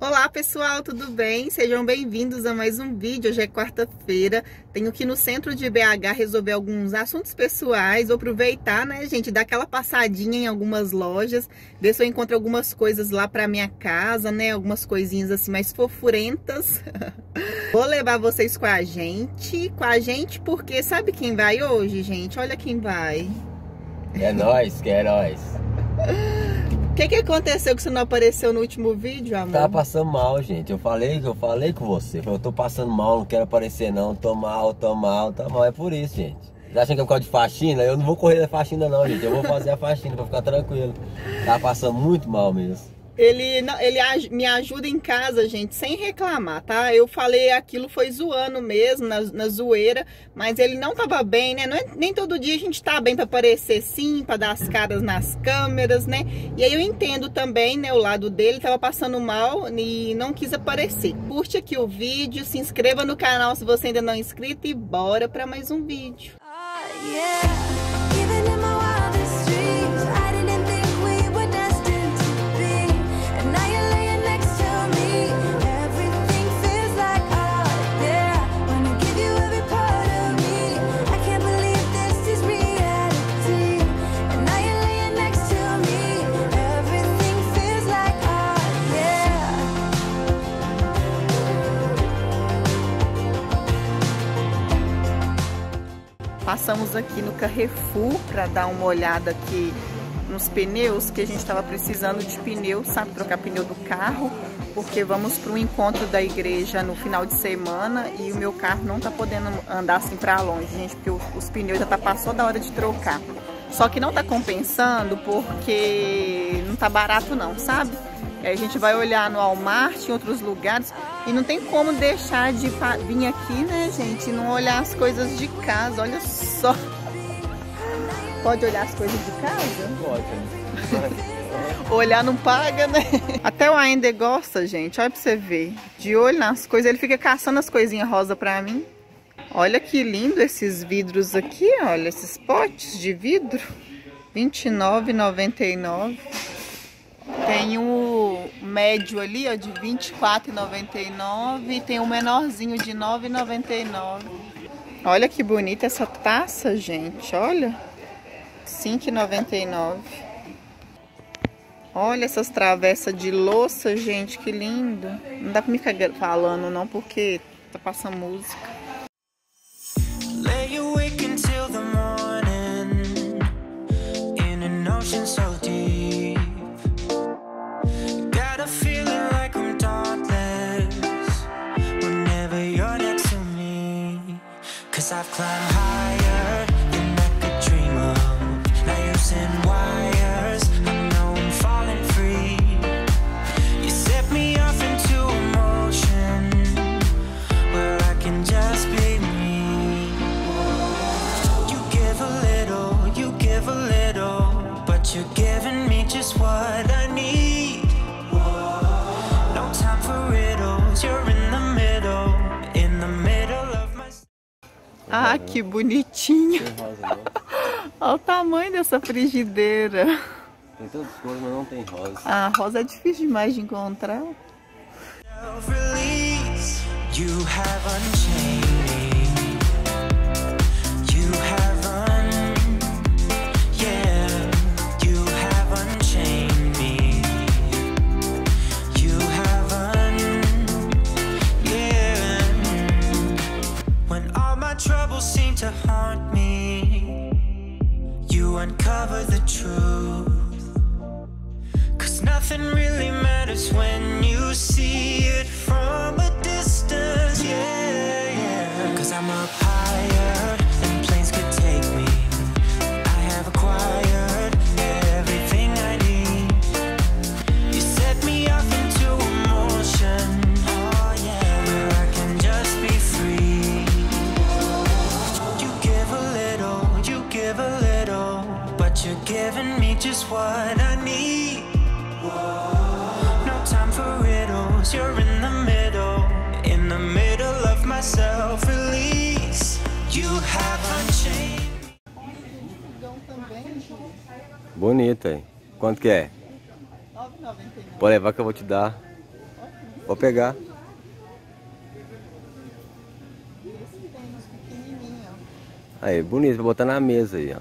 Olá pessoal, tudo bem? Sejam bem-vindos a mais um vídeo. Hoje é quarta-feira, tenho que ir no centro de BH resolver alguns assuntos pessoais. Vou aproveitar, né, gente, dar aquela passadinha em algumas lojas, ver se eu encontro algumas coisas lá pra minha casa, né, algumas coisinhas assim mais fofurentas. Vou levar vocês com a gente, porque sabe quem vai hoje, gente? Olha quem vai. É nóis, que é nóis. O que aconteceu que você não apareceu no último vídeo, amor? Tava passando mal, gente. Eu falei com você. Eu tô passando mal, não quero aparecer não. Tô mal. É por isso, gente. Vocês acham que é por causa de faxina? Eu não vou correr da faxina não, gente. Eu vou fazer a faxina pra ficar tranquilo. Tava passando muito mal mesmo. Ele me ajuda em casa, gente, sem reclamar, tá? Eu falei aquilo, foi zoando mesmo, na zoeira, mas ele não tava bem, né? Nem todo dia a gente tá bem pra aparecer sim, pra dar as caras nas câmeras, né? E aí eu entendo também, né, o lado dele, tava passando mal e não quis aparecer. Curte aqui o vídeo, se inscreva no canal se você ainda não é inscrito e bora pra mais um vídeo. Passamos aqui no Carrefour para dar uma olhada aqui nos pneus, que a gente estava precisando de pneu, sabe, trocar pneu do carro, porque vamos para um encontro da igreja no final de semana e o meu carro não tá podendo andar assim para longe, gente, porque os pneus já passou da hora de trocar. Só que não tá compensando porque não tá barato não, sabe? Aí a gente vai olhar no Walmart, em outros lugares, e não tem como deixar de vir aqui, né, gente, e não olhar as coisas de casa. Olha só. Pode olhar as coisas de casa? Pode. Olhar não paga, né? Até o Ainder gosta, gente. Olha pra você ver. De olho nas coisas, ele fica caçando as coisinhas rosa pra mim. Olha que lindo esses vidros aqui, olha, esses potes de vidro. R$29,99. Tem o médio ali, ó, de R$24,99 e tem o menorzinho de R$9,99. Olha que bonita essa taça, gente, olha. R$5,99. Olha essas travessas de louça, gente, que lindo. Não dá pra me ficar falando não, porque tá passando música. I've climbed higher than I could dream of. Now using wires, I know I'm falling free. You set me off into a motion where I can just be me. You give a little, but you're giving me just what I need. No time for riddles, you're in the middle of my... Ah, que bonitinho. Olha o tamanho dessa frigideira. Tem todas as cores, mas não tem rosa. Ah, rosa é difícil demais de encontrar. Troubles seem to haunt me. You uncover the truth, 'cause nothing really matters when you see it from a distance. Yeah, yeah. 'Cause I'm up higher than planes could take me. I have acquired everything I need. You set me off into emotion. Oh yeah, where I can just be free. But you're giving me just what I need. No time for riddles, you're in the middle of my self-release. You haven't changed. Bonita, hein? Quanto que é? R$9,99. Pode levar que eu vou te dar. Vou pegar. Esse tem uns pequenininhos, ó. Aí, bonito, pra botar na mesa aí, ó.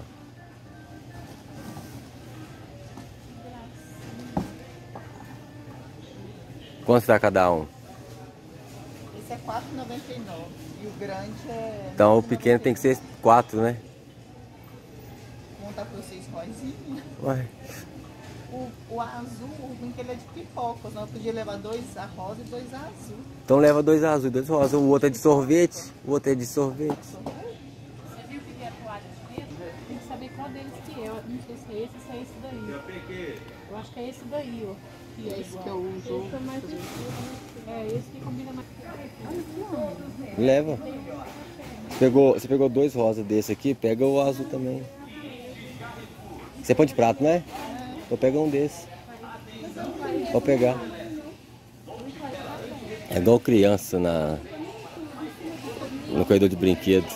Quanto tá cada um? Esse é R$4,99 e o grande é... Então o pequeno tem que ser 4, né? Vou montar pra vocês rosinha. Ué. O azul, o ruim que ele é de pipoca, senão eu podia levar 2 a rosa e 2 a azul. Então leva 2 azul, 2 rosa. O outro é de sorvete. O outro é de sorvete. Você viu que tem a toalha de dentro? Tem que saber qual deles que é. Eu não sei se é esse ou se é esse daí. Eu acho que é esse daí, ó. Que é Esse que eu uso. esse é mais é esse que combina mais. Leva. Você pegou 2 rosas desse aqui, pega o azul também. Você põe de prato, né? Vou pegar um desse. Vou pegar. É igual criança no corredor de brinquedos.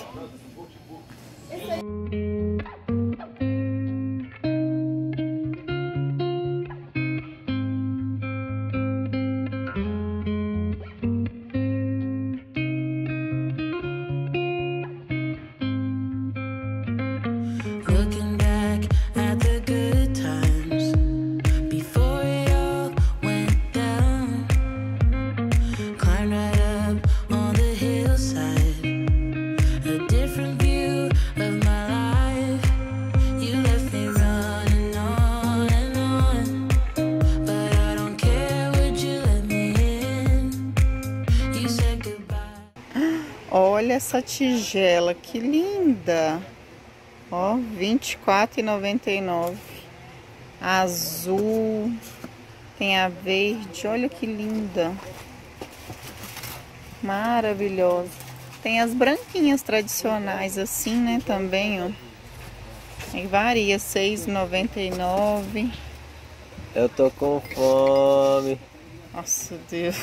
Looking back at the good times before it all went down. Climbed right up on the hillside, a different view of my life. You left me running on and on, but I don't care, would you let me in? You said goodbye. Olha essa tigela, que linda! Ó, R$24,99. Azul, tem a verde, olha que linda. Maravilhosa. Tem as branquinhas tradicionais assim, né, também, ó. Aí varia, R$6,99. Eu tô com fome. Nossa, Deus.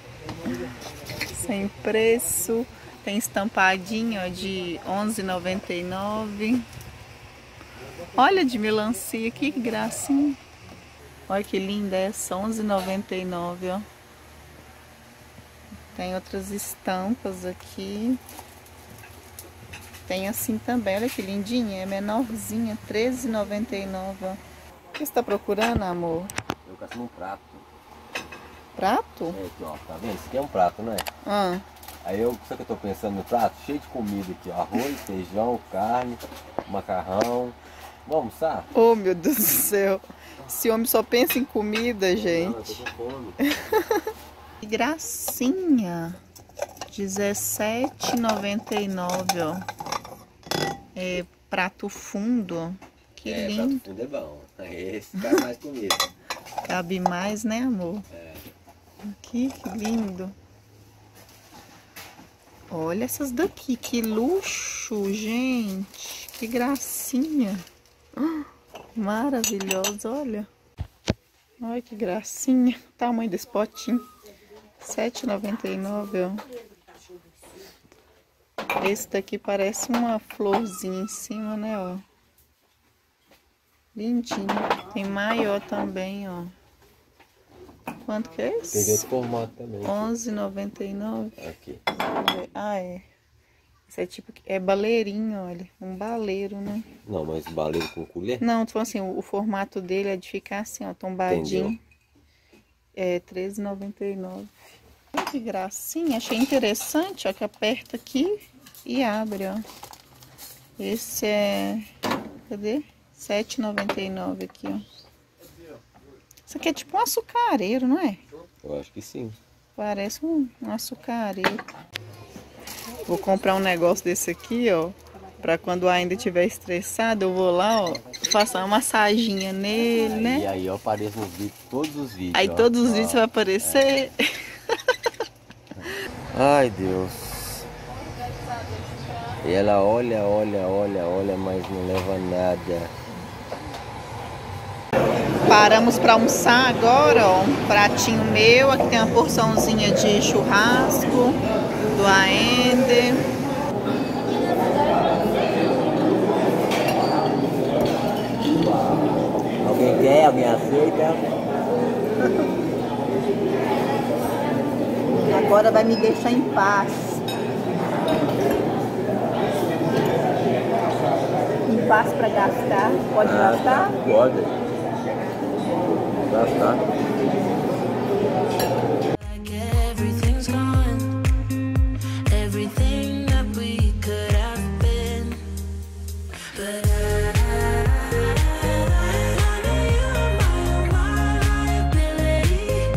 Sem preço. Tem estampadinho, ó, de R$11,99. Olha, de melancia, que gracinha. Olha que linda essa, R$11,99, ó. Tem outras estampas aqui. Tem assim também, olha que lindinha, é menorzinha, R$13,99, ó. O que você está procurando, amor? Eu caço um prato. Prato? É aqui, ó, tá vendo? Isso aqui é um prato, não é? Ah, Aí sabe o que eu tô pensando no prato? Cheio de comida aqui, ó. Arroz, feijão, carne, macarrão. Vamos almoçar? oh, meu Deus do céu. Esse homem só pensa em comida, Não, eu gente. tô com fome. Que gracinha. R$17,99, ó. É prato fundo. Que lindo. Prato fundo é bom. Esse dá mais comida. Cabe mais, né, amor? É. Que lindo. Olha essas daqui, que luxo, gente. Que gracinha. Maravilhosa, olha. Olha que gracinha. O tamanho desse potinho. R$7,99, ó. Esse daqui parece uma florzinha em cima, né, ó. Lindinho. Tem maior também, ó. Quanto que é esse? Tem esse formato também. R$11,99. Aqui. Ah, é. Esse é tipo, é baleirinho, olha. Um baleiro, né? Não, mas baleiro com colher? Não, tô falando assim, o formato dele é de ficar assim, ó, tombadinho. Entendeu? É R$13,99. Olha que gracinha, achei interessante, ó, que aperta aqui e abre, ó. Esse é, cadê? R$7,99 aqui, ó. Isso aqui é tipo um açucareiro, não é? Eu acho que sim. Parece um açucareiro. Vou comprar um negócio desse aqui, ó. Pra quando ainda estiver estressado, eu vou lá, ó. Faço uma massaginha nele, né? E aí eu apareço nos vídeos, todos os vídeos. Aí ó. todos os Ó. vídeos vai aparecer. Ai, Deus. E ela olha, mas não leva nada. Paramos para almoçar agora, ó. Um pratinho meu. Aqui tem uma porçãozinha de churrasco do Aender. Alguém quer? Alguém aceita? agora vai me deixar em paz. Em paz para gastar. Pode gastar? Pode. Gastar. Like everything's gone, everything that we could have been. But I know you are my liability.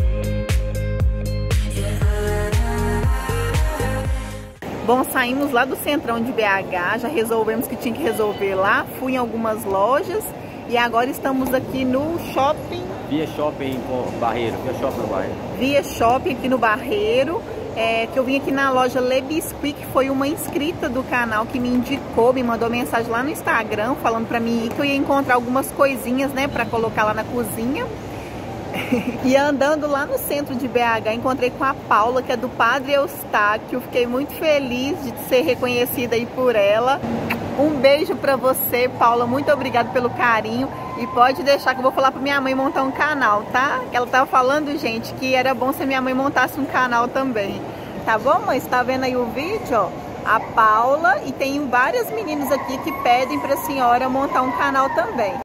Bom, saímos lá do centrão de BH, já resolvemos que tinha que resolver lá, fui em algumas lojas e agora estamos aqui no shopping. Via Shopping Barreiro, Via Shopping no Barreiro. Via Shopping aqui no Barreiro, que eu vim aqui na loja Le Biscuit, que foi uma inscrita do canal que me indicou, me mandou mensagem lá no Instagram falando pra mim que eu ia encontrar algumas coisinhas, né, pra colocar lá na cozinha. E andando lá no centro de BH, encontrei com a Paula, que é do Padre Eustáquio. Fiquei muito feliz de ser reconhecida aí por ela. Um beijo pra você, Paula. Muito obrigada pelo carinho. E pode deixar que eu vou falar pra minha mãe montar um canal, tá? Ela tava falando, gente, que era bom se minha mãe montasse um canal também. Tá bom, mãe? Você tá vendo aí o vídeo, ó? A Paula, e tem vários meninos aqui que pedem pra senhora montar um canal também.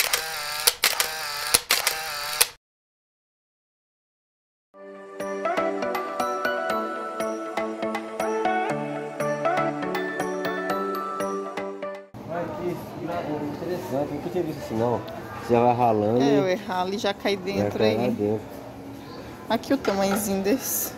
Interessante, nunca tinha visto isso não. Você já vai ralando. Eu errar ali já cai dentro aí. Dentro. Aqui o tamanhozinho desse.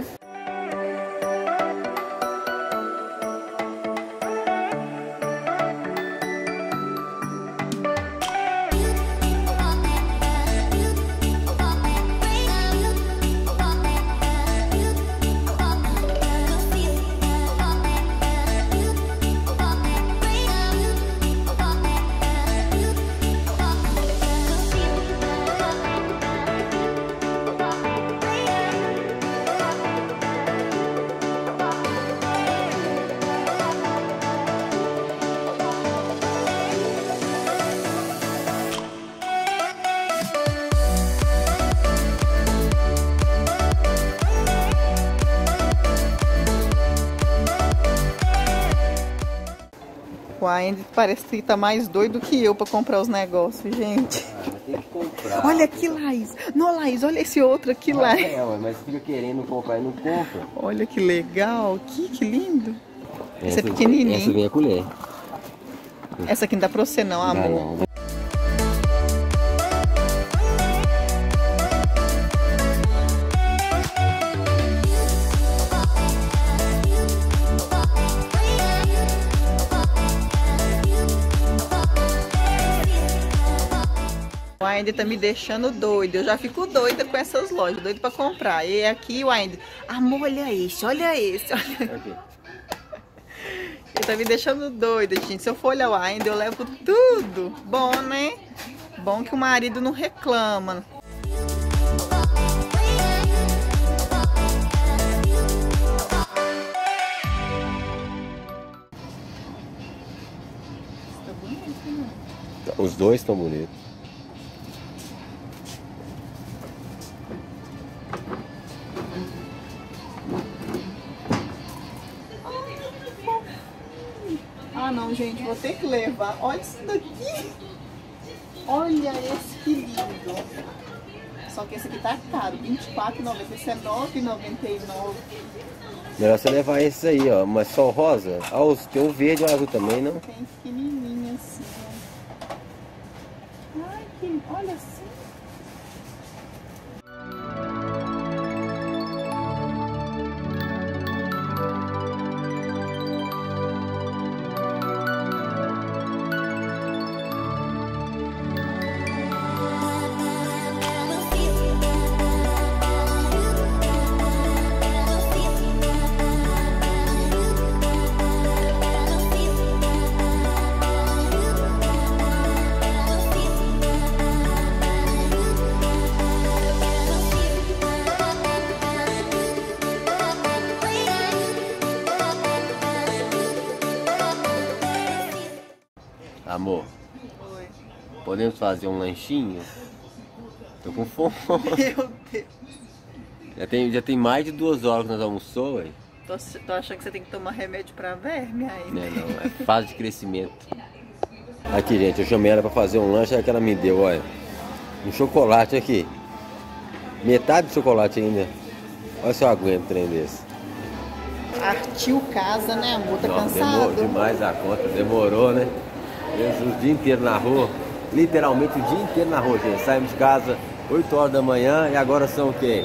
O Andy parece que tá mais doido que eu pra comprar os negócios, gente. Tem que comprar. Olha aqui, Laís. Não, Laís, olha esse outro aqui, Laís. Mas fica querendo comprar e não compra. Olha que legal. Que lindo. Essa é Essa pequenininha. vem a colher. Essa aqui não dá pra você não, amor. Não. O Andy tá me deixando doido. Eu já fico doida com essas lojas, doido pra comprar. E aqui o Andy, amor, olha esse, olha esse. Olha. Okay. Ele tá me deixando doida, gente. Se eu for olhar o Andy, eu levo tudo. Bom, né? Bom que o marido não reclama. Tá bonito, né? Os dois estão bonitos. Ah, não, gente, vou ter que levar. Olha isso daqui. Olha esse que lindo. Só que esse aqui tá caro, R$24,90. Esse é R$9,99. Melhor você levar esses aí, ó. Mas só rosa. Ah, tem o verde e o azul também, não? Tem pequenininho assim, ó. Ai, que... olha assim. Amor, Oi. podemos fazer um lanchinho? Tô com fome. Meu Deus. Já tem mais de 2 horas que nós almoçou, ué. Tô achando que você tem que tomar remédio pra verme aí. Não, é fase de crescimento. Aqui, gente, eu chamei ela pra fazer um lanche, aí que ela me deu, olha. Um chocolate aqui. Metade do chocolate ainda. Olha se eu aguento um trem desse. Artiu casa, né, amor? Tá Nossa, cansado? demorou demais a conta, demorou, né? Jesus, o dia inteiro na rua. Literalmente o dia inteiro na rua, gente. Saímos de casa 8 horas da manhã e agora são o quê?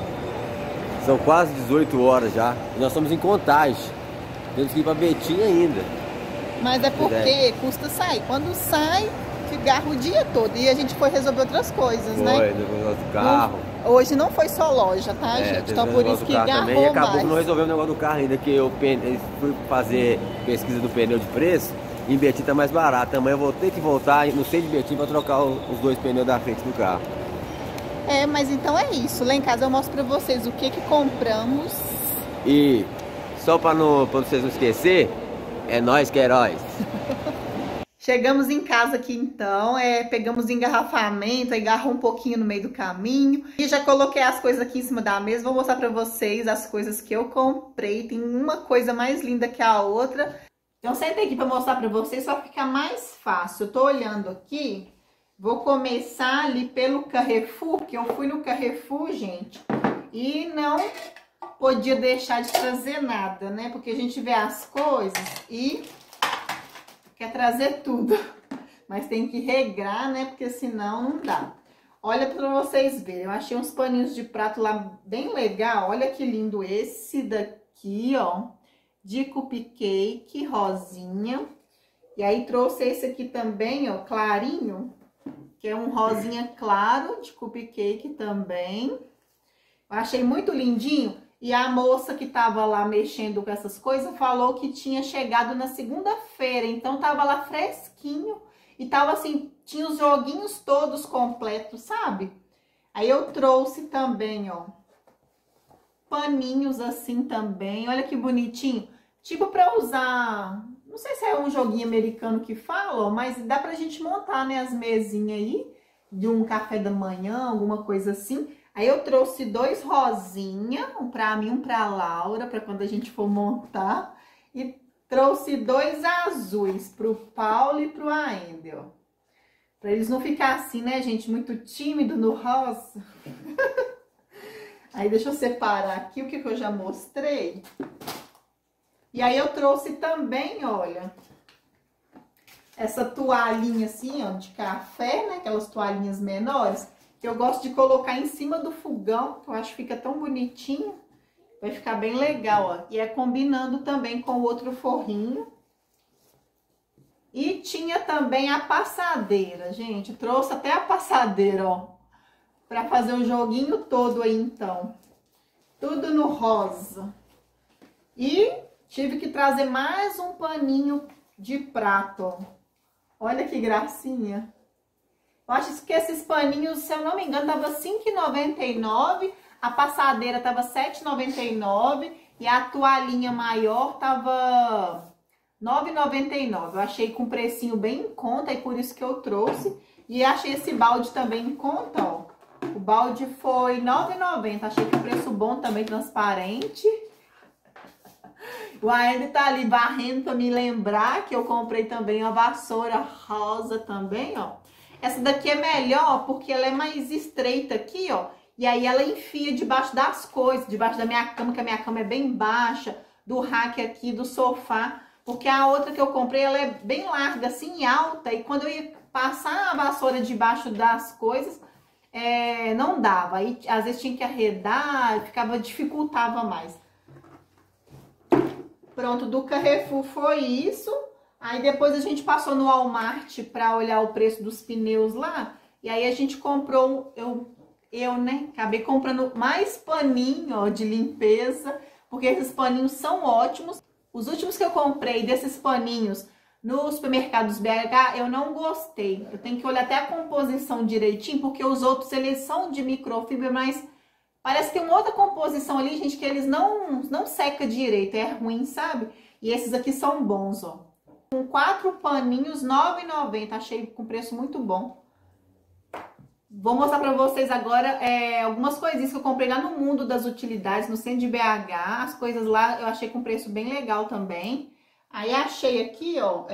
São quase 18 horas já. E nós estamos em Contagem. Temos que ir pra Betim ainda. Mas é porque custa sair. Quando sai, garra o dia todo. E a gente foi resolver outras coisas, né? Foi, depois do carro. Hoje não foi só loja, tá, gente? Então por isso que garrou também. E acabou mais. que não resolvemos o negócio do carro ainda, que eu fui fazer pesquisa do pneu de preço. Em Betim tá mais barato. Amanhã eu vou ter que voltar no centro de Betim para trocar os 2 pneus da frente do carro. É, mas então é isso. Lá em casa eu mostro pra vocês o que compramos. E só pra vocês não esquecer, é nós que é heróis. Chegamos em casa aqui então, pegamos engarrafamento, aí garrou um pouquinho no meio do caminho. E já coloquei as coisas aqui em cima da mesa, vou mostrar pra vocês as coisas que eu comprei. Tem uma coisa mais linda que a outra. Então sentei aqui pra mostrar pra vocês, só fica mais fácil. Eu tô olhando aqui, vou começar ali pelo Carrefour, porque eu fui no Carrefour, gente, e não podia deixar de trazer nada, né? Porque a gente vê as coisas e quer trazer tudo, mas tem que regrar, né? Porque senão não dá. Olha pra vocês verem, eu achei uns paninhos de prato lá bem legal. Olha que lindo esse daqui, ó, de cupcake, rosinha. E aí trouxe esse aqui também, ó, clarinho, que é um rosinha claro de cupcake também. Eu achei muito lindinho. E a moça que tava lá mexendo com essas coisas falou que tinha chegado na segunda-feira. Então tava lá fresquinho e tava assim, tinha os joguinhos todos completos, sabe? Aí eu trouxe também, ó, paninhos assim também. Olha que bonitinho. Tipo pra usar, não sei se é um joguinho americano que fala, mas dá pra gente montar, né, as mesinhas aí de um café da manhã, alguma coisa assim. Aí eu trouxe 2 rosinha, um pra mim, um pra Laura, pra quando a gente for montar. E trouxe 2 azuis, pro Paulo e pro Aendel. Pra eles não ficar assim, né, gente, muito tímido no rosa. Aí deixa eu separar aqui o que eu já mostrei. E aí eu trouxe também, olha, essa toalhinha assim, ó, de café, né, aquelas toalhinhas menores. Que eu gosto de colocar em cima do fogão, que eu acho que fica tão bonitinho. Vai ficar bem legal, ó. E é combinando também com o outro forrinho. E tinha também a passadeira, gente. Trouxe até a passadeira, ó. Pra fazer o joguinho todo aí, então. Tudo no rosa. E tive que trazer mais um paninho de prato, ó. Olha que gracinha. Eu acho que esses paninhos, se eu não me engano, tava R$ 5,99, a passadeira tava R$ 7,99 e a toalhinha maior tava R$ 9,99. Eu achei com precinho bem em conta e por isso que eu trouxe. E achei esse balde também em conta, ó. O balde foi R$ 9,90. Achei que o preço bom também, transparente. O Aende tá ali varrendo pra me lembrar que eu comprei também uma vassoura rosa também, ó. Essa daqui é melhor porque ela é mais estreita aqui, ó. E aí ela enfia debaixo das coisas, debaixo da minha cama, que a minha cama é bem baixa, do rack aqui, do sofá. Porque a outra que eu comprei, ela é bem larga, assim, alta. E quando eu ia passar a vassoura debaixo das coisas, não dava. Aí às vezes tinha que arredar, dificultava mais. Pronto, do Carrefour foi isso. Aí depois a gente passou no Walmart pra olhar o preço dos pneus lá. E aí a gente comprou, né, acabei comprando mais paninho, ó, de limpeza. Porque esses paninhos são ótimos. Os últimos que eu comprei desses paninhos nos supermercados BH, eu não gostei. Eu tenho que olhar até a composição direitinho, porque os outros, eles são de microfibra, mas parece que tem uma outra composição ali, gente, que eles não seca direito, é ruim, sabe? E esses aqui são bons, ó. Com 4 paninhos, R$ 9,90. Achei com preço muito bom. Vou mostrar pra vocês agora algumas coisinhas que eu comprei lá no Mundo das Utilidades, no centro de BH. As coisas lá eu achei com preço bem legal também. Aí achei aqui, ó,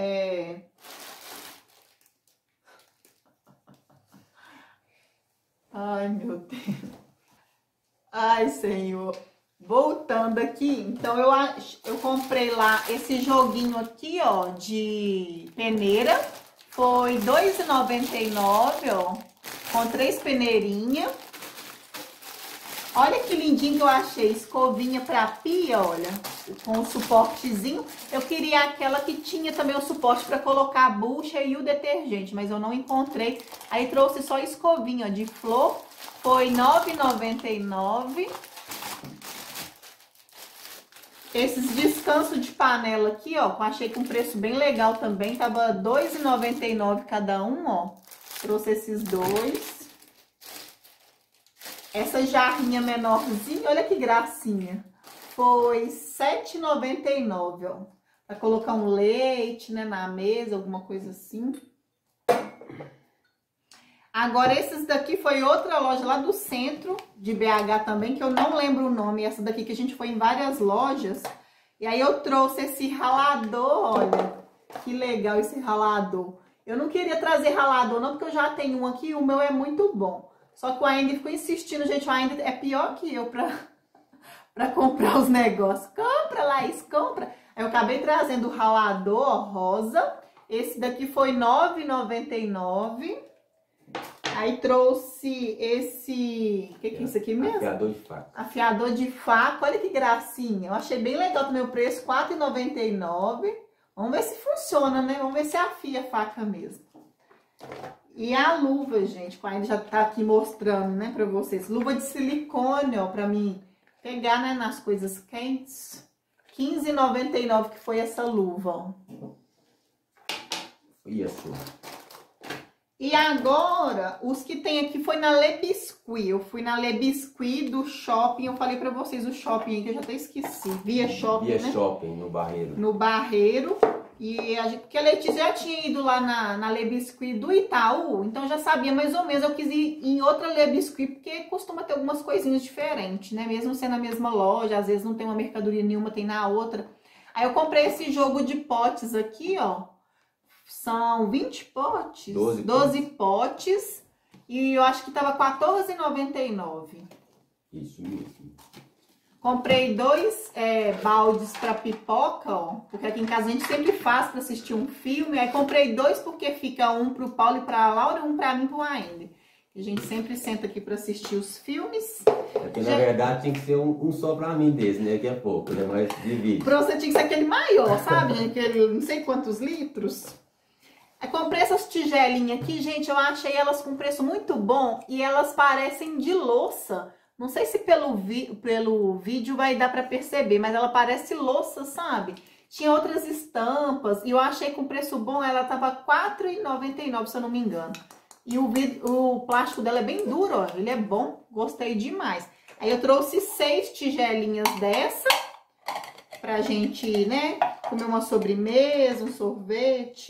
Ai, meu Deus. Ai, Senhor. Voltando aqui, então eu comprei lá esse joguinho aqui, ó, de peneira. Foi R$ 2,99, ó, com 3 peneirinhas. Olha que lindinho que eu achei, escovinha pra pia, olha, com um suportezinho. Eu queria aquela que tinha também o suporte pra colocar a bucha e o detergente, mas eu não encontrei. Aí trouxe só escovinha, ó, de flor, foi R$ 9,99. Esses descansos de panela aqui, ó, eu achei com preço bem legal também. Tava R$ 2,99 cada um, ó. Trouxe esses dois. Essa jarrinha menorzinha, olha que gracinha. Foi R$ 7,99, ó. Pra colocar um leite, né, na mesa, alguma coisa assim. Agora, esses daqui foi outra loja lá do centro de BH também, que eu não lembro o nome. Essa daqui que a gente foi em várias lojas. E aí eu trouxe esse ralador, olha. Que legal esse ralador. Eu não queria trazer ralador não, porque eu já tenho um aqui e o meu é muito bom. Só que o Ainda ficou insistindo, gente. O Ainda é pior que eu pra comprar os negócios. Compra, Laís, compra. Aí eu acabei trazendo o ralador, ó, rosa. Esse daqui foi R$ 9,99. Aí trouxe esse... O que é isso aqui mesmo? Afiador de faca. Afiador de faca. Olha que gracinha. Eu achei bem legal também o preço. R$ 4,99. Vamos ver se funciona, né? Vamos ver se afia a faca mesmo. E a luva, gente, que ainda já tá aqui mostrando, né, pra vocês. Luva de silicone, ó, pra mim pegar, né, nas coisas quentes. R$ 15,99 que foi essa luva, ó. Isso. E agora, os que tem aqui foi na Le Biscuit. Eu fui na Le Biscuit do shopping. Eu falei pra vocês o shopping que eu já até esqueci. Via Shopping, Via né? Shopping, no Barreiro. No Barreiro. E porque a Letícia já tinha ido lá na Le Biscuit do Itaú. Então já sabia mais ou menos. Eu quis ir em outra Le Biscuit, porque costuma ter algumas coisinhas diferentes, né? Mesmo sendo na mesma loja. Às vezes não tem uma mercadoria nenhuma, tem na outra. Aí eu comprei esse jogo de potes aqui, ó. São 20 potes, 12 potes, e eu acho que tava R$ 14,99. Isso mesmo. Comprei 2 baldes para pipoca, ó, porque aqui em casa a gente sempre faz para assistir um filme. Aí comprei 2 porque fica um pro Paulo e pra Laura e um pra mim e pro Ainda. A gente sempre senta aqui para assistir os filmes. Porque na verdade tinha que ser um só pra mim desse, né? Daqui a pouco, né? Mas divide. Pra você tinha que ser aquele maior, sabe, gente? Aquele não sei quantos litros. Aí comprei essas tigelinhas aqui, gente, eu achei elas com preço muito bom e elas parecem de louça. Não sei se pelo vídeo vai dar pra perceber, mas ela parece louça, sabe? Tinha outras estampas e eu achei com preço bom, ela tava R$ 4,99, se eu não me engano. E o plástico dela é bem duro, ó, ele é bom, gostei demais. Aí eu trouxe 6 tigelinhas dessa pra gente, né, comer uma sobremesa, um sorvete.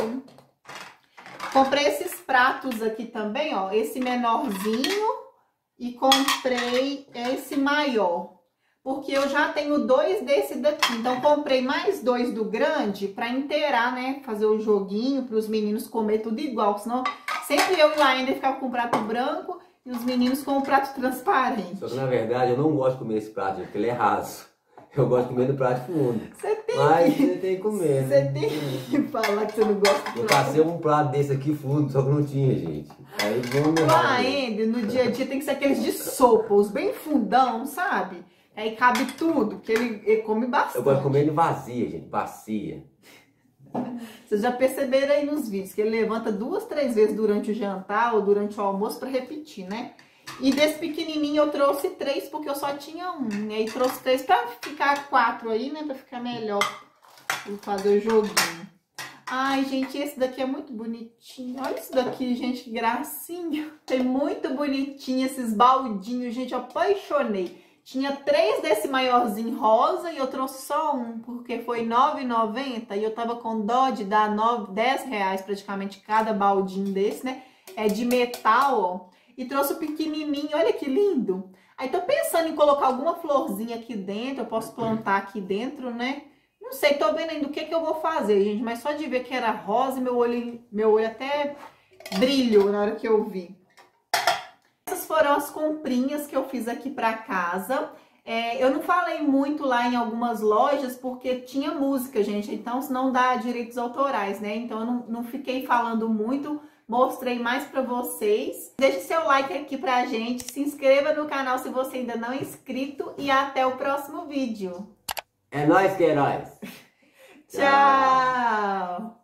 Comprei esses pratos aqui também, ó, esse menorzinho e comprei esse maior, porque eu já tenho 2 desse daqui, então comprei mais 2 do grande pra inteirar, né, fazer o joguinho pros meninos comer tudo igual, senão sempre eu e lá ainda ficava com o prato branco e os meninos com o prato transparente. Só que na verdade eu não gosto de comer esse prato, porque ele é raso. Eu gosto de comer no prato fundo. Você tem que comer, Você né? tem que falar que você não gosta de Eu passei um prato desse aqui fundo, só que não tinha, gente. Aí vamos lá. Ainda no dia a dia tem que ser aqueles de sopa, os bem fundão, sabe? Aí cabe tudo, porque ele come bastante. Eu gosto de comer ele vazia, gente, bacia. Vocês já perceberam aí nos vídeos que ele levanta 2, 3 vezes durante o jantar ou durante o almoço pra repetir, né? E desse pequenininho eu trouxe 3 porque eu só tinha um. E aí trouxe 3 pra ficar 4 aí, né? Pra ficar melhor. Vou fazer o joguinho. Ai, gente, esse daqui é muito bonitinho. Olha isso daqui, gente, que gracinha. Tem muito bonitinho esses baldinhos, gente, eu apaixonei. Tinha 3 desse maiorzinho rosa e eu trouxe só um, porque foi R$ 9,90 e eu tava com dó de dar R$ 10 praticamente cada baldinho desse, né? É de metal, ó. e trouxe o pequenininho, olha que lindo. Aí tô pensando em colocar alguma florzinha aqui dentro, eu posso plantar aqui dentro, né? Não sei, tô vendo ainda o que eu vou fazer, gente, mas só de ver que era rosa, meu olho até brilhou na hora que eu vi. Essas foram as comprinhas que eu fiz aqui pra casa. Eu não falei muito lá em algumas lojas porque tinha música, gente, então não dá direitos autorais, né? Então eu não fiquei falando muito, mostrei mais pra vocês. Deixe seu like aqui pra gente, se inscreva no canal se você ainda não é inscrito e até o próximo vídeo. É nóis, Queiroz. Tchau!